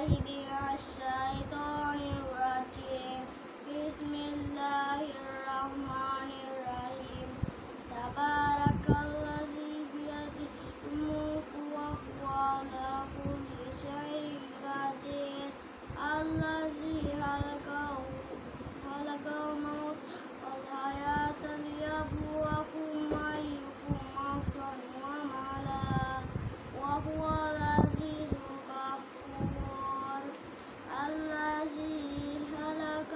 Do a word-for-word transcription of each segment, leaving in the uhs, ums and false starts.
من الشيطان الرجيم. بسم الله الرحمن الرحيم. تبارك الذي بيده الملك وهو على كل شيء قدير. الذي خلق خلق الموت والحياة ليبلوكم أيكم أحسن عملا وهو العزيز الغفور. الذي خلق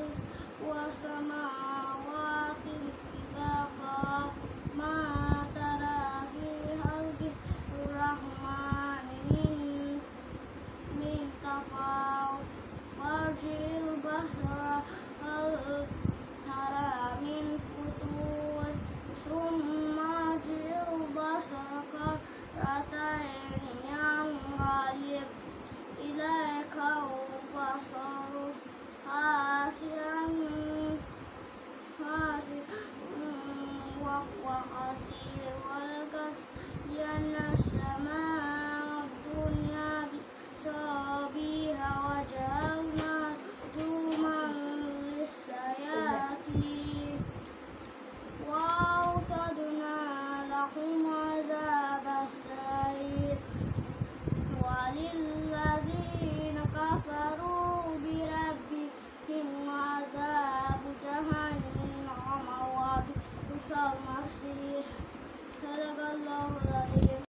السماوات طباقا ما ترى في خلق الرحمن من من تفاوت فارجع البحر هل ترى من فطور ثم ارجع البصر كرتين ينقلب